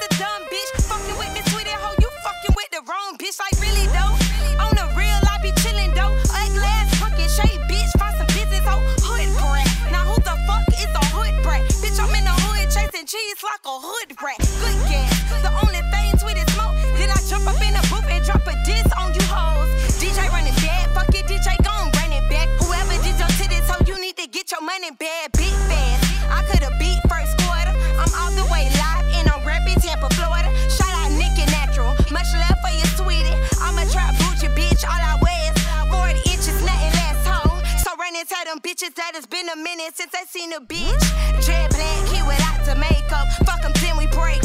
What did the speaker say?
a dumb bitch. Fucking with Miss.Tweety, hoe, you fucking with the wrong bitch. Like, really, though? On the real, I be chillin', though. Ugly ass, fucking shape, bitch. Find some business, hoe. Hood brat. Now, who the fuck is a hood brat? Bitch, I'm in the hood chasing cheese like a hood rat. Good gas. The only thing Tweety smoke. Then I jump up in the booth and drop a diss on you hoes. DJ running bad. Fuck it, DJ gon' run it back. Whoever did your titties, hoe, you need to get your money bad. Big fast. I coulda beat first quarter. I'm all the way live and I'm rapping Tampa, Florida. Shout out Nick and Natural. Much love for you, sweetie. I'm a trap bougie bitch. All I wear is 40 inches, nothing less home. So run and tell them bitches that it's been a minute since I seen a bitch. Jet black, kid without the makeup. Fuck 'em, then we break